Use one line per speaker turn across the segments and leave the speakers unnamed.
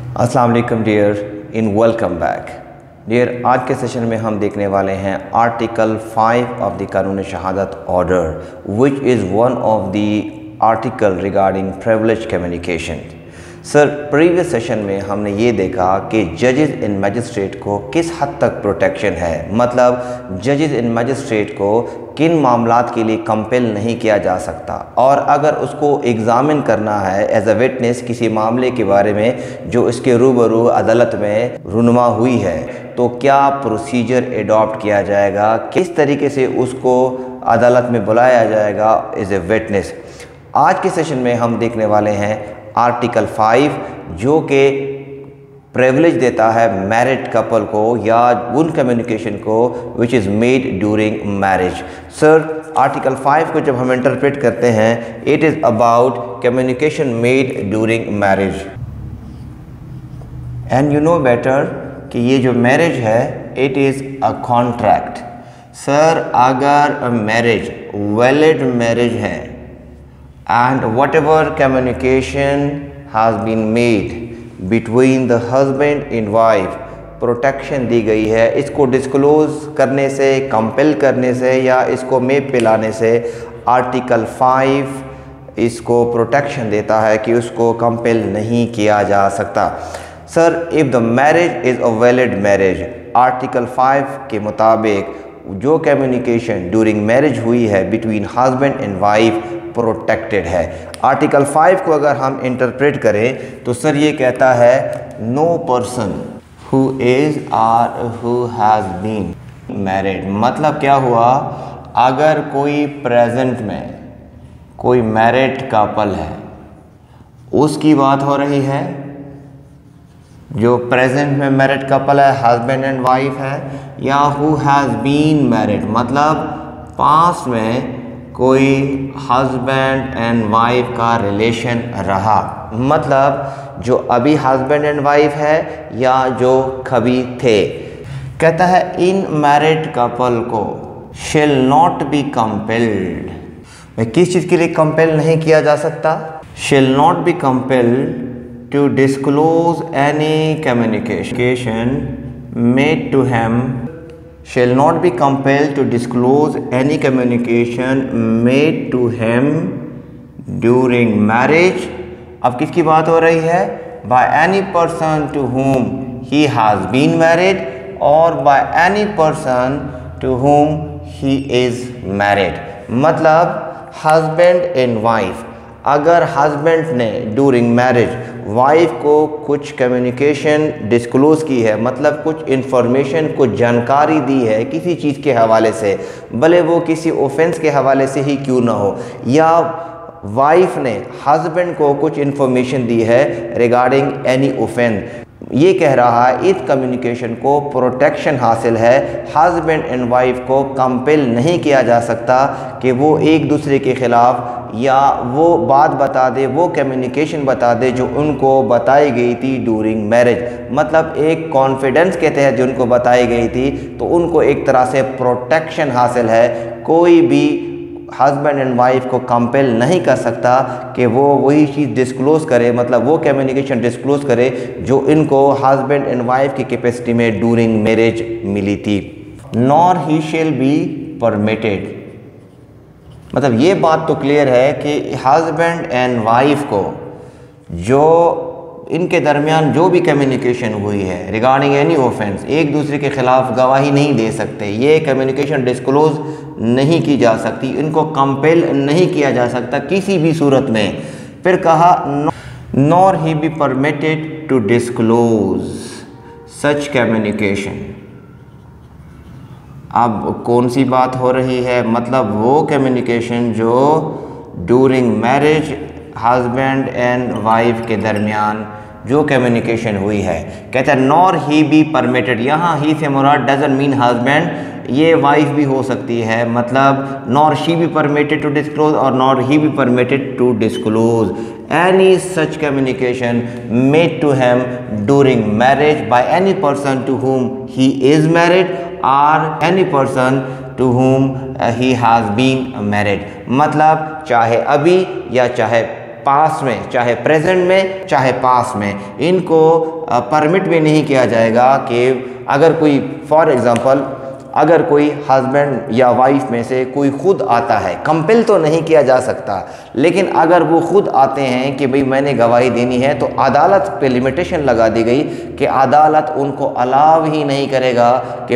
अस्सलाम वालेकुम dear in welcome back dear. आज के सेशन में हम देखने वाले हैं article 5 of the Qanun Shahadat order which is one of the article regarding privilege communication. Sir, previous session में हमने ये देखा कि जजेस इन मजिस्ट्रेट को किस हद तक प्रोटेक्शन है, मतलब जजेस इन मजिस्ट्रेट को किन मामलात के लिए कंपेल नहीं किया जा सकता, और अगर उसको एग्ज़ामिन करना है एज अ विटनेस किसी मामले के बारे में जो इसके रूबरू अदालत में रुनमा हुई है, तो क्या प्रोसीजर एडॉप्ट किया जाएगा, किस तरीके से उसको अदालत में बुलाया जाएगा एज ए विटनेस। आज के सेशन में हम देखने वाले हैं आर्टिकल 5 जो कि प्रिविलेज देता है मैरिड कपल को या उन कम्युनिकेशन को which is made during marriage. Sir, article 5 को जब हम इंटरप्रेट करते हैं, it is about communication made during marriage. And you know better कि ये जो मैरिज है it is a contract. Sir, अगर मैरिज वैलिड मैरिज है and whatever communication has been made between the husband and wife, protection दी गई है इसको डिस्क्लोज करने से, कंपेल करने से या इसको में पिलाने से। आर्टिकल 5 इसको प्रोटेक्शन देता है कि उसको कंपेल नहीं किया जा सकता। Sir, if the marriage is a valid marriage, article 5 के मुताबिक जो कम्युनिकेशन ड्यूरिंग मैरिज हुई है between husband and wife protected है। आर्टिकल 5 को अगर हम इंटरप्रेट करें तो सर ये कहता है no person who is or who has been married. मतलब क्या हुआ, अगर कोई प्रेजेंट में कोई मैरिड कपल है, उसकी बात हो रही है, जो प्रेजेंट में मैरिड कपल है, हस्बैंड एंड वाइफ है, या हु हैज़ बीन मैरिड मतलब पास्ट में कोई हस्बैंड एंड वाइफ का रिलेशन रहा, मतलब जो अभी हस्बैंड एंड वाइफ है या जो कभी थे। कहता है इन मैरिड कपल को शेल नॉट बी कंपेल्ड। किस चीज़ के लिए कंपेल नहीं किया जा सकता? Shall not be compelled to disclose any communication made to him, shall not be compelled to disclose any communication made to him during marriage। अब किसकी बात हो रही है? by any person to whom he has been married or by any person to whom he is married। मतलब husband and wife, अगर husband ने during marriage wife को कुछ कम्युनिकेशन डिस्क्लोज़ की है, मतलब कुछ इन्फॉर्मेशन, कुछ जानकारी दी है किसी चीज़ के हवाले से, भले वो किसी ऑफेंस के हवाले से ही क्यों ना हो, या वाइफ ने हस्बैंड को कुछ इन्फॉर्मेशन दी है रिगार्डिंग एनी ऑफेंस, ये कह रहा है इस कम्युनिकेशन को प्रोटेक्शन हासिल है। हस्बैंड एंड वाइफ को कंपेल नहीं किया जा सकता कि वो एक दूसरे के ख़िलाफ़ या वो बात बता दे, वो कम्युनिकेशन बता दे जो उनको बताई गई थी ड्यूरिंग मैरिज, मतलब एक कॉन्फिडेंस के तहत जो उनको बताई गई थी, तो उनको एक तरह से प्रोटेक्शन हासिल है। कोई भी हस्बैंड एंड वाइफ को कंपेल नहीं कर सकता कि वो वही चीज़ डिस्क्लोज़ करे, मतलब वो कम्युनिकेशन डिस्क्लोज़ करे जो इनको हस्बैंड एंड वाइफ की कैपेसिटी में ड्यूरिंग मैरिज मिली थी। Nor he shall be permitted, मतलब ये बात तो क्लियर है कि हस्बैंड एंड वाइफ को जो इनके दरमियान जो भी कम्युनिकेशन हुई है रिगार्डिंग एनी ऑफेंस, एक दूसरे के ख़िलाफ़ गवाही नहीं दे सकते, ये कम्युनिकेशन डिस्क्लोज़ नहीं की जा सकती, इनको कंपेल नहीं किया जा सकता किसी भी सूरत में। फिर कहा nor he be permitted to disclose such communication. अब कौन सी बात हो रही है? मतलब वो कम्युनिकेशन जो during marriage husband and wife के दरमियान जो कम्युनिकेशन हुई है। कहता है नॉर ही बी परमिटेड, यहाँ ही से मुराद डजंट मीन हस्बैंड, ये वाइफ भी हो सकती है, मतलब nor she be permitted to disclose और nor he be permitted to disclose any such communication made to him during marriage by any person to whom he is married or any person to whom he has been married। मतलब चाहे अभी या चाहे पास में, चाहे present में, चाहे पास में, इनको परमिट भी नहीं किया जाएगा कि अगर कोई फॉर एग्ज़ाम्पल अगर कोई हस्बैंड या वाइफ में से कोई खुद आता है, कंपेल तो नहीं किया जा सकता, लेकिन अगर वो खुद आते हैं कि भाई मैंने गवाही देनी है, तो अदालत पे लिमिटेशन लगा दी गई कि अदालत उनको अलाव ही नहीं करेगा कि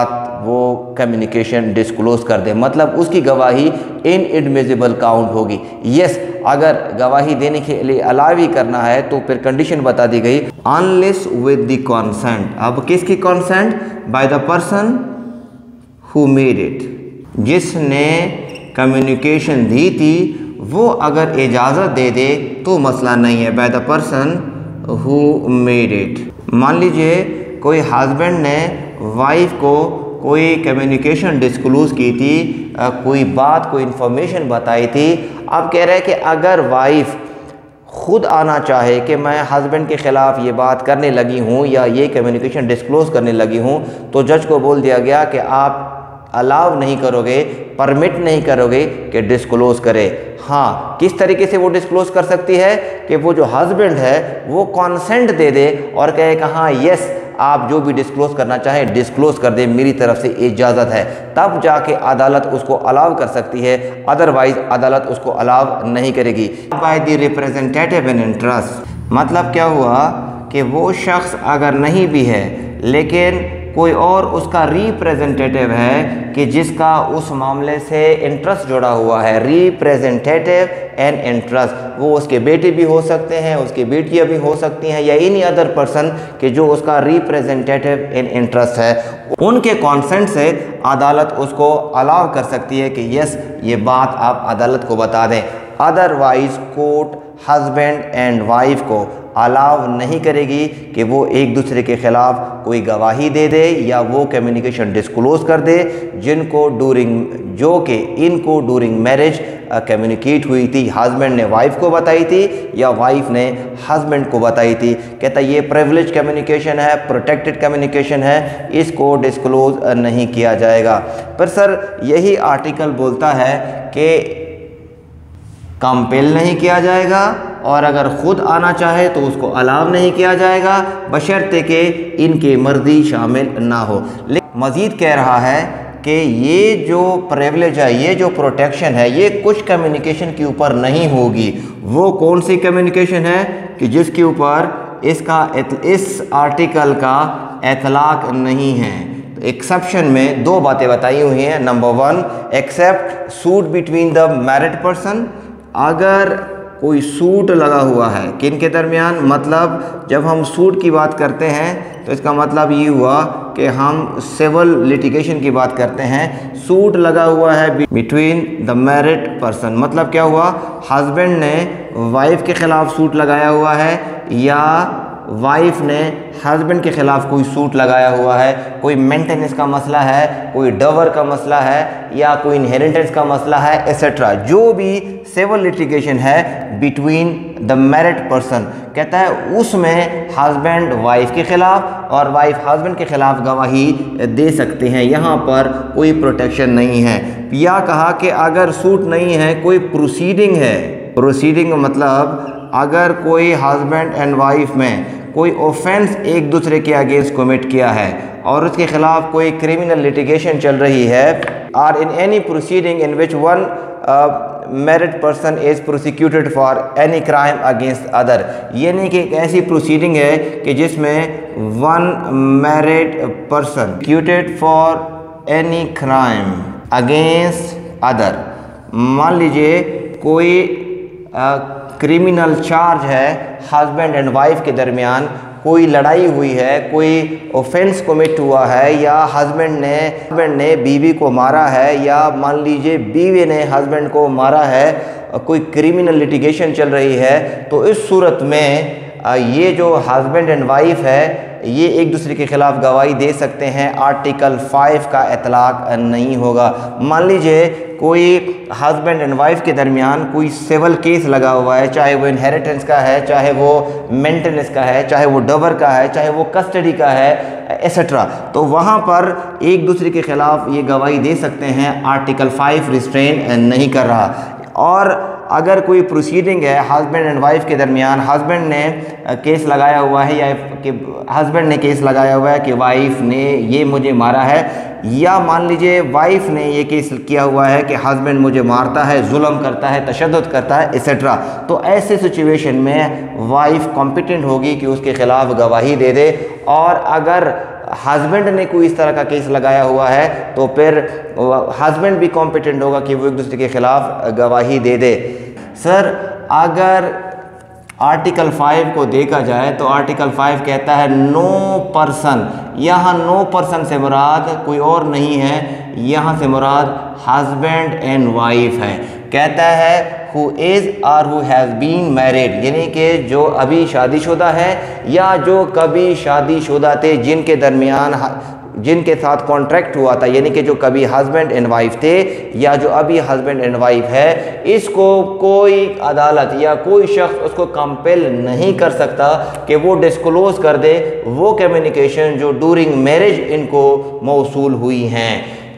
वो कम्युनिकेशन डिस्क्लोज़ कर दे, मतलब उसकी गवाही इनएडमिसिबल काउंट होगी। यस, अगर गवाही देने के लिए अलाव ही करना है तो फिर कंडीशन बता दी गई, अनलेस विद द कंसेंट। अब किसकी consent? By the person who made it, जिसने कम्युनिकेशन दी थी वो अगर इजाज़त दे दे तो मसला नहीं है, by the person who made it. मान लीजिए कोई हस्बैंड ने वाइफ को कोई कम्युनिकेशन डिस्क्लोज़ की थी, कोई बात कोई इन्फॉर्मेशन बताई थी। अब कह रहे हैं कि अगर वाइफ खुद आना चाहे कि मैं हस्बैंड के ख़िलाफ़ ये बात करने लगी हूँ या ये कम्युनिकेशन डिस्क्लोज़ करने लगी हूँ, तो जज को बोल दिया गया कि आप अलाउ नहीं करोगे, परमिट नहीं करोगे कि डिस्क्लोज़ करे। हाँ, किस तरीके से वो डिस्क्लोज़ कर सकती है कि वो जो हस्बैंड है वो कॉन्सेंट दे दे और कहे कि हाँ यस, आप जो भी डिस्क्लोज़ करना चाहें डिस्क्लोज़ कर दे, मेरी तरफ से इजाज़त है, तब जाके अदालत उसको अलाउ कर सकती है, अदरवाइज़ अदालत उसको अलाउ नहीं करेगी। By the representative in interest, मतलब क्या हुआ कि वो शख्स अगर नहीं भी है लेकिन कोई और उसका रिप्रेजेंटेटिव है कि जिसका उस मामले से इंटरेस्ट जुड़ा हुआ है, रिप्रेजेंटेटिव एंड इंटरेस्ट, वो उसके बेटे भी हो सकते हैं, उसकी बेटियां भी हो सकती हैं, या एनी अदर पर्सन कि जो उसका रिप्रेजेंटेटिव इन इंटरेस्ट है, उनके कॉन्सेंट से अदालत उसको अलाउ कर सकती है कि यस, ये बात आप अदालत को बता दें। Otherwise court husband and wife को अलाउ नहीं करेगी कि वो एक दूसरे के ख़िलाफ़ कोई गवाही दे दे या वो कम्युनिकेशन डिस्क्लोज़ कर दे इनको डूरिंग मैरिज कम्युनिकेट हुई थी, हस्बैंड ने वाइफ को बताई थी या वाइफ ने हस्बैंड को बताई थी। कहता ये प्रिविलेज कम्युनिकेशन है, प्रोटेक्टेड कम्युनिकेशन है, इसको डिस्क्लोज़ नहीं किया जाएगा। पर सर यही आर्टिकल बोलता है कि कंपेल नहीं किया जाएगा और अगर ख़ुद आना चाहे तो उसको अलाव नहीं किया जाएगा, बशर्ते कि इनकी मर्ज़ी शामिल ना हो। लेकिन मज़ीद कह रहा है कि ये जो प्रिविलेज है, ये जो प्रोटेक्शन है, ये कुछ कम्युनिकेशन के ऊपर नहीं होगी। वो कौन सी कम्युनिकेशन है कि जिसके ऊपर इस आर्टिकल का इतलाक़ नहीं है। तो एक्सेप्शन में दो बातें बताई हुई हैं। Number 1, except suit between the married person, अगर कोई सूट लगा हुआ है किन के दरमियान, मतलब जब हम सूट की बात करते हैं तो इसका मतलब ये हुआ कि हम सिविल लिटिगेशन की बात करते हैं। सूट लगा हुआ है बिटवीन द मैरिड पर्सन, मतलब क्या हुआ, हस्बैंड ने वाइफ के ख़िलाफ़ सूट लगाया हुआ है या वाइफ ने हस्बैंड के ख़िलाफ़ कोई सूट लगाया हुआ है, कोई मेंटेनेंस का मसला है, कोई डवर का मसला है या कोई इनहेरिटेंस का मसला है, एक्सेट्रा, जो भी सिविल लिटिगेशन है बिटवीन द मैरिड पर्सन, कहता है उसमें हस्बैंड वाइफ के ख़िलाफ़ और वाइफ हस्बैंड के ख़िलाफ़ गवाही दे सकते हैं। यहाँ पर कोई प्रोटेक्शन नहीं है। या कहा कि अगर सूट नहीं है, कोई प्रोसीडिंग है, प्रोसीडिंग मतलब अगर कोई हस्बैंड एंड वाइफ में कोई ऑफेंस एक दूसरे के अगेंस्ट कमिट किया है और उसके ख़िलाफ़ कोई क्रिमिनल लिटिगेशन चल रही है, or in any proceeding in which one married person is prosecuted for any crime against other, ये नहीं कि एक ऐसी प्रोसीडिंग है कि जिसमें one married person prosecuted for any crime against other. मान लीजिए कोई क्रिमिनल चार्ज है हस्बैंड एंड वाइफ के दरमियान, कोई लड़ाई हुई है, कोई ऑफेंस कमिट हुआ है, या हस्बैंड ने बीवी को मारा है, या मान लीजिए बीवी ने हस्बैंड को मारा है, कोई क्रिमिनल लिटिगेशन चल रही है, तो इस सूरत में ये जो हस्बैंड एंड वाइफ है ये एक दूसरे के ख़िलाफ़ गवाही दे सकते हैं। आर्टिकल 5 का इतलाक़ नहीं होगा। मान लीजिए कोई हस्बैंड एंड वाइफ के दरमियान कोई सिविल केस लगा हुआ है, चाहे वो इनहेरिटेंस का है, चाहे वो मेंटेनेंस का है, चाहे वो डवर का है, चाहे वो कस्टडी का है, एक्सेट्रा, तो वहाँ पर एक दूसरे के ख़िलाफ़ ये गवाही दे सकते हैं। आर्टिकल 5 रिस्ट्रेन नहीं कर रहा। और अगर कोई प्रोसीडिंग है हस्बैंड एंड वाइफ के दरमियान, हस्बैंड ने केस लगाया हुआ है या कि हस्बैंड ने केस लगाया हुआ है कि वाइफ ने ये मुझे मारा है, या मान लीजिए वाइफ ने ये केस किया हुआ है कि हस्बैंड मुझे मारता है, जुल्म करता है, तशद्दुद करता है एक्सेट्रा, तो ऐसे सिचुएशन में वाइफ कॉम्पिटेंट होगी कि उसके ख़िलाफ़ गवाही दे दे। और अगर हस्बैंड ने कोई इस तरह का केस लगाया हुआ है तो फिर हस्बैंड भी कॉम्पिटेंट होगा कि वो एक दूसरे के ख़िलाफ़ गवाही दे दे। सर अगर आर्टिकल 5 को देखा जाए तो आर्टिकल 5 कहता है नो पर्सन, यहाँ नो पर्सन से मुराद कोई और नहीं है, यहाँ से मुराद हस्बैंड एंड वाइफ है। कहता है हु इज़ और हु हैज़ बीन मैरिड, यानी कि जो अभी शादीशुदा है या जो कभी शादीशुदा थे, जिनके दरमियान जिनके साथ कॉन्ट्रैक्ट हुआ था, यानी कि जो कभी हस्बैंड एंड वाइफ थे या जो अभी हस्बैंड एंड वाइफ है, इसको कोई अदालत या कोई शख्स उसको कंपेल नहीं कर सकता कि वो डिस्क्लोज कर दे वो कम्युनिकेशन जो डूरिंग मैरिज इनको मौसूल हुई हैं।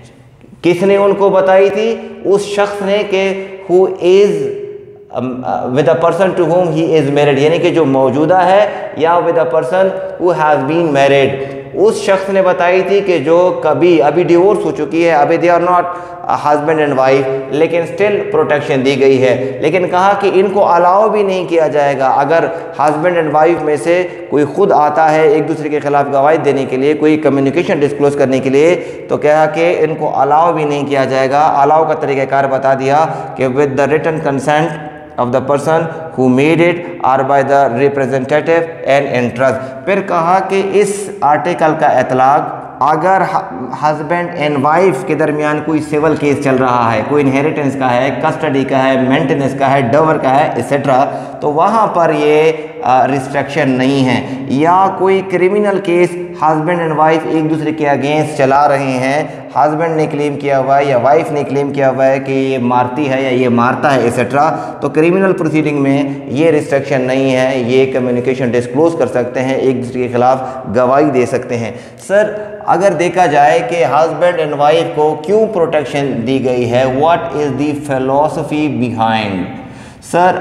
किसने उनको बताई थी? उस शख्स ने कि who is with a person to whom he is married, यानी कि जो मौजूदा है, या with a person who has been married. उस शख्स ने बताई थी कि जो कभी अभी डिवोर्स हो चुकी है, अभी they are not husband and wife, लेकिन स्टिल प्रोटेक्शन दी गई है। लेकिन कहा कि इनको अलाउ भी नहीं किया जाएगा। अगर हस्बैंड एंड वाइफ में से कोई खुद आता है एक दूसरे के खिलाफ गवाही देने के लिए, कोई कम्युनिकेशन डिस्क्लोज करने के लिए, तो कहा कि इनको अलाउ भी नहीं किया जाएगा। अलाउ का तरीक़ाकार बता दिया कि with the written consent of the person who made it or by the representative and interest। फिर कहा कि इस आर्टिकल का इतलाक अगर हस्बैंड एंड वाइफ के दरमियान कोई सिविल केस चल रहा है, कोई इनहेरिटेंस का है, कस्टडी का है, मेंटेनेंस का है, डवर का है एक्सेट्रा, तो वहाँ पर ये रिस्ट्रिक्शन नहीं है। या कोई criminal case husband and wife एक दूसरे के अगेंस्ट चला रहे हैं, हस्बैंड ने क्लेम किया हुआ है या वाइफ ने क्लेम किया हुआ है कि ये मारती है या ये मारता है एक्सेट्रा, तो क्रिमिनल प्रोसीडिंग में ये रिस्ट्रिक्शन नहीं है, ये कम्युनिकेशन डिस्क्लोज कर सकते हैं, एक दूसरे के खिलाफ गवाही दे सकते हैं। सर अगर देखा जाए कि हस्बैंड एंड वाइफ को क्यों प्रोटेक्शन दी गई है, what is the philosophy behind, sir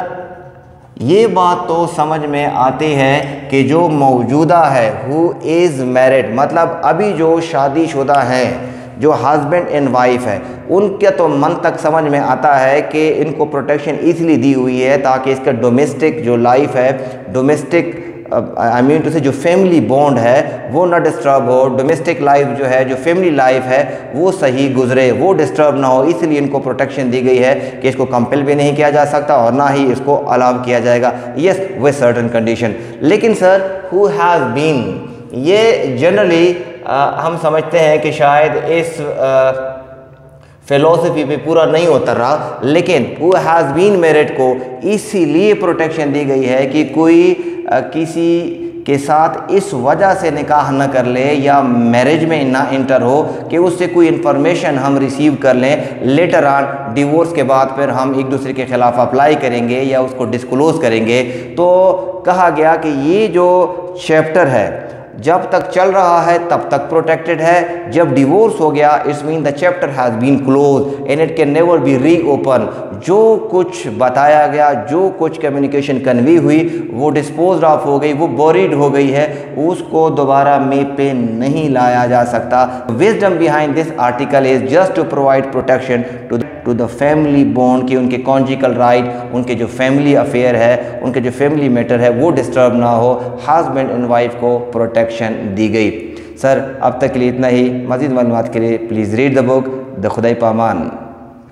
ये बात तो समझ में आती है कि जो मौजूदा है हु इज़ मैरिड, मतलब अभी जो शादीशुदा हैं, जो हस्बैंड एंड वाइफ है, उनके तो मन तक समझ में आता है कि इनको प्रोटेक्शन इसलिए दी हुई है ताकि इसका डोमेस्टिक जो लाइफ है, डोमेस्टिक आई मीन टू से जो फैमिली बॉन्ड है वो ना डिस्टर्ब हो, डोमेस्टिक लाइफ जो है, जो फैमिली लाइफ है वो सही गुजरे, वो डिस्टर्ब ना हो, इसलिए इनको प्रोटेक्शन दी गई है कि इसको कंपेल भी नहीं किया जा सकता और ना ही इसको अलाउ किया जाएगा, यस विद सर्टेन कंडीशन। लेकिन सर हु हैज़ बीन, ये जनरली हम समझते हैं कि शायद इस फिलॉसफी पे पूरा नहीं उतर रहा, लेकिन हु हैज़ बीन मैरिड को इसीलिए प्रोटेक्शन दी गई है कि कोई किसी के साथ इस वजह से निकाह न कर ले या मैरिज में ना इंटर हो कि उससे कोई इन्फॉर्मेशन हम रिसीव कर लें, लेटर ऑन डिवोर्स के बाद फिर हम एक दूसरे के ख़िलाफ़ अप्लाई करेंगे या उसको डिस्क्लोज़ करेंगे। तो कहा गया कि ये जो चैप्टर है जब तक चल रहा है तब तक प्रोटेक्टेड है, जब डिवोर्स हो गया it's mean the chapter has been close and it can never be reopen. जो कुछ बताया गया, जो कुछ कम्युनिकेशन कन्वे हुई वो डिस्पोज ऑफ हो गई, वो बोरिड हो गई है, उसको दोबारा मेप पे नहीं लाया जा सकता। Wisdom behind this article is just to provide protection to the family bond, कि उनके कॉन्जिकल राइट, उनके जो फैमिली अफेयर है, उनके जो फैमिली मैटर है वो डिस्टर्ब ना हो, हस्बैंड एंड वाइफ को प्रोटेक्शन दी गई। सर अब तक के लिए इतना ही। मज़ीद मालूमात के लिए please read the book the खुदाई पामान।